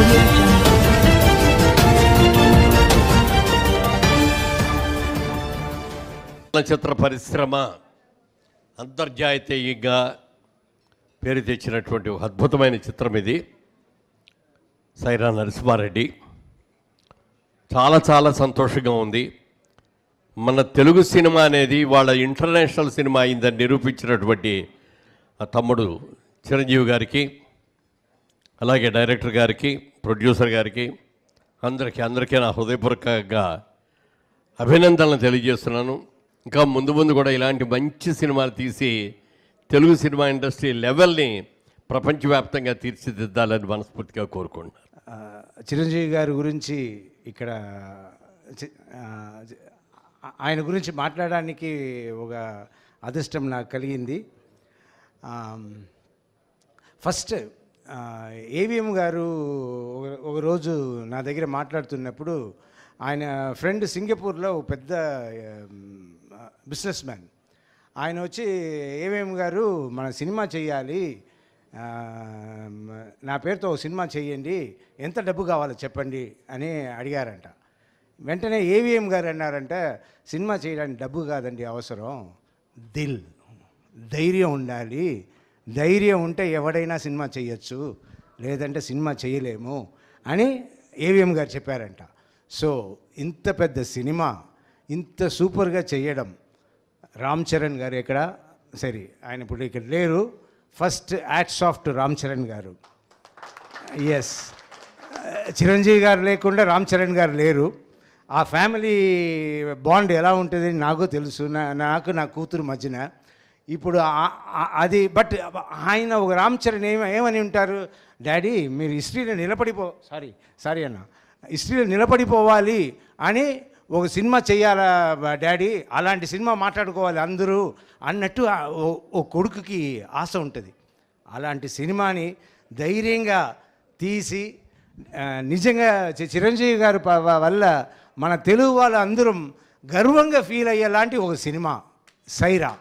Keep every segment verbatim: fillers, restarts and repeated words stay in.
చిత్ర పరిశ్రమ అంతర్జాతీయంగా పేరు తెచ్చినటువంటి ఒక అద్భుతమైన చిత్రం ఇది. సైరా నరసింహారెడ్డి. చాలా చాలా సంతోషంగా ఉంది. మన తెలుగు సినిమా అనేది వాళ్ళ ఇంటర్నేషనల్ సినిమా అయిందని నిరూపించినటువంటి ఆ తమ్ముడు చిరంజీవి గారికి, అలాగే డైరెక్టర్ గారికి, ప్రొడ్యూసర్ గారికి, అందరికీ అందరికీ నా హృదయపూర్వకంగా అభినందనలు తెలియజేస్తున్నాను. ఇంకా ముందు ముందు కూడా ఇలాంటి మంచి సినిమాలు తీసి తెలుగు సినిమా ఇండస్ట్రీ లెవెల్ని ప్రపంచవ్యాప్తంగా తీర్చిదిద్దాలని మనస్ఫూర్తిగా కోరుకుంటున్నాను. చిరంజీవి గారి గురించి ఇక్కడ ఆయన గురించి మాట్లాడడానికి ఒక అదృష్టం నాకు కలిగింది. ఫస్ట్ ఏవిఎం గారు ఒకరోజు నా దగ్గర మాట్లాడుతున్నప్పుడు, ఆయన ఫ్రెండ్ సింగపూర్లో పెద్ద బిజినెస్ మ్యాన్, ఆయన వచ్చి ఏవిఎం గారు మన సినిమా చేయాలి, నా పేరుతో ఒక సినిమా చేయండి, ఎంత డబ్బు కావాలో చెప్పండి అని అడిగారంట. వెంటనే ఏవిఎం గారు అన్నారంట, సినిమా చేయడానికి డబ్బు కాదండి అవసరం, దిల్, ధైర్యం ఉండాలి, ధైర్యం ఉంటే ఎవడైనా సినిమా చేయొచ్చు, లేదంటే సినిమా చేయలేము అని ఏవిఎం గారు చెప్పారంట. సో ఇంత పెద్ద సినిమా ఇంత సూపర్గా చేయడం రామ్ చరణ్ గారు ఎక్కడ సరే, ఆయన ఇప్పుడు ఇక్కడ లేరు. First hats off to Ram Charan గారు. ఎస్, చిరంజీవి గారు లేకుండా రామ్ చరణ్ గారు లేరు. ఆ ఫ్యామిలీ బాండ్ ఎలా ఉంటుంది నాకు తెలుసు, నాకు నా కూతురు మధ్యన ఇప్పుడు అది. బట్ ఆయన ఒక రామ్ చరణ్ ఏమ ఏమని ఉంటారు, డాడీ మీరు హిస్టరీలో నిలబడిపో సారీ సారీ అన్న హిస్టరీలో నిలబడిపోవాలి అని ఒక సినిమా చేయాలా డాడీ, అలాంటి సినిమా మాట్లాడుకోవాలి అందరూ అన్నట్టు ఓ కొడుకుకి ఆశ ఉంటుంది. అలాంటి సినిమాని ధైర్యంగా తీసి నిజంగా చిరంజీవి గారు వల్ల మన తెలుగు వాళ్ళు అందరం గర్వంగా ఫీల్ అయ్యేలాంటి ఒక సినిమా సైరా.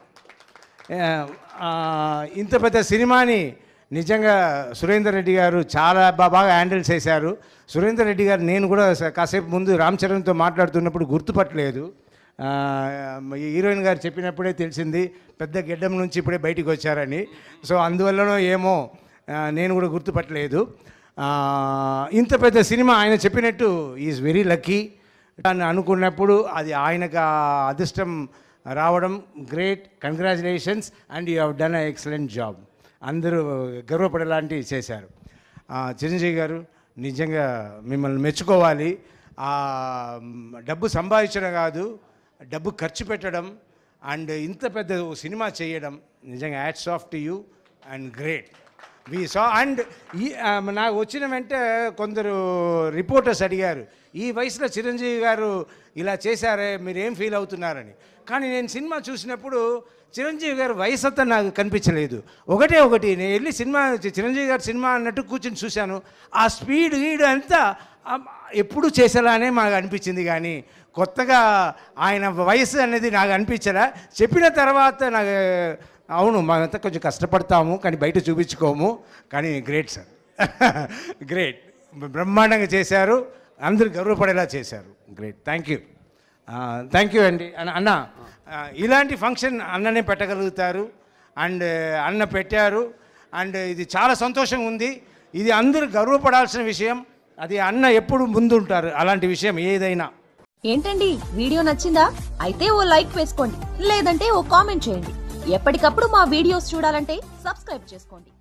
ఇంత పెద్ద సినిమాని నిజంగా సురేందర్ రెడ్డి గారు చాలా బాగా హ్యాండిల్ చేశారు. సురేందర్ రెడ్డి గారు నేను కూడా కాసేపు ముందు రామ్ చరణ్తో మాట్లాడుతున్నప్పుడు గుర్తుపట్టలేదు. హీరోయిన్ గారు చెప్పినప్పుడే తెలిసింది పెద్ద గెడ్డం నుంచి ఇప్పుడే బయటికి వచ్చారని. సో అందువల్లనో ఏమో నేను కూడా గుర్తుపట్టలేదు. ఇంత పెద్ద సినిమా ఆయన చెప్పినట్టు ఈజ్ వెరీ లక్కీ అని అనుకున్నప్పుడు అది ఆయనకు అదృష్టం రావడం great. Congratulations and you have done a excellent job. అందరూ గర్వపడేలాంటివి చేశారు. చిరంజీవి గారు నిజంగా మిమ్మల్ని మెచ్చుకోవాలి. డబ్బు సంపాదించడం కాదు, డబ్బు ఖర్చు పెట్టడం అండ్ ఇంత పెద్ద సినిమా చేయడం నిజంగా hats off to you and great. We saw and ఈ నాకు వచ్చిన వెంట కొందరు రిపోర్టర్స్ అడిగారు, ఈ వయసులో చిరంజీవి గారు ఇలా చేశారే మీరు ఏం ఫీల్ అవుతున్నారని. కానీ నేను సినిమా చూసినప్పుడు చిరంజీవి గారు వయసు అంతా నాకు కనిపించలేదు. ఒకటే ఒకటి నేను వెళ్ళి సినిమా చిరంజీవి గారు సినిమా అన్నట్టు కూర్చొని చూశాను. ఆ స్పీడ్ గీడ్ అంతా ఎప్పుడు చేసేలానే మాకు అనిపించింది, కానీ కొత్తగా ఆయన వయసు అనేది నాకు అనిపించలే. చెప్పిన తర్వాత నాకు అవును మనంతా కొంచెం కష్టపడతాము కానీ బయట చూపించుకోము, కానీ గ్రేట్ సార్ గ్రేట్, బ్రహ్మాండంగా చేశారు, అందరూ గర్వపడేలా చేశారు. Great, thank you thank you అండి. అన్న ఇలాంటి ఫంక్షన్ అన్ననే పెట్టగలుగుతారు అండ్ అన్న పెట్టారు అండ్ ఇది చాలా సంతోషంగా ఉంది. ఇది అందరూ గర్వపడాల్సిన విషయం. అది అన్న ఎప్పుడు ముందుంటారు అలాంటి విషయం ఏదైనా. ఏంటండి వీడియో నచ్చిందా? అయితే ఓ లైక్ వేసుకోండి, లేదంటే ఓ కామెంట్ చేయండి. ఎప్పటికప్పుడు మా వీడియోస్ చూడాలంటే సబ్స్క్రైబ్ చేసుకోండి.